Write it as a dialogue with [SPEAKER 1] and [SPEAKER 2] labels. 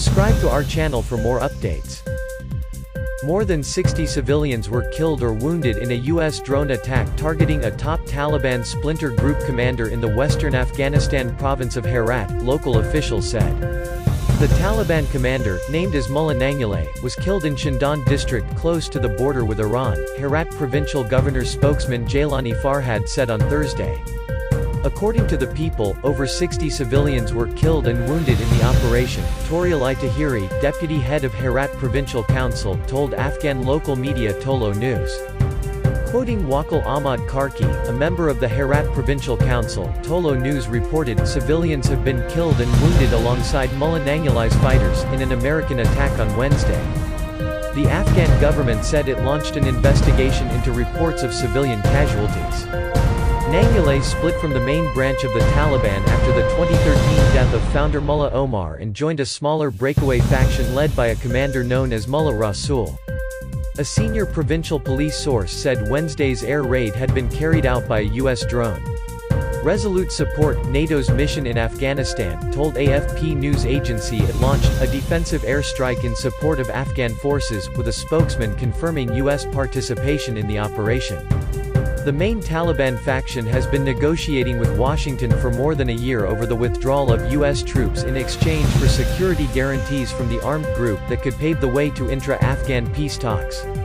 [SPEAKER 1] Subscribe to our channel for more updates. More than 60 civilians were killed or wounded in a U.S. drone attack targeting a top Taliban splinter group commander in the western Afghanistan province of Herat, local officials said. The Taliban commander, named as Mullah Nangyalay, was killed in Shindan district close to the border with Iran, Herat provincial governor's spokesman Jailani Farhad said on Thursday. According to the People, over 60 civilians were killed and wounded in the operation, Toriel Tahiri, deputy head of Herat Provincial Council, told Afghan local media Tolo News. Quoting Wakil Ahmad Karki, a member of the Herat Provincial Council, Tolo News reported civilians have been killed and wounded alongside Mullah Nangyalay's fighters in an American attack on Wednesday. The Afghan government said it launched an investigation into reports of civilian casualties. Nangyalay split from the main branch of the Taliban after the 2013 death of founder Mullah Omar and joined a smaller breakaway faction led by a commander known as Mullah Rasul. A senior provincial police source said Wednesday's air raid had been carried out by a U.S. drone. Resolute Support, NATO's mission in Afghanistan, told AFP news agency it launched a defensive airstrike in support of Afghan forces, with a spokesman confirming U.S. participation in the operation. The main Taliban faction has been negotiating with Washington for more than a year over the withdrawal of U.S. troops in exchange for security guarantees from the armed group that could pave the way to intra-Afghan peace talks.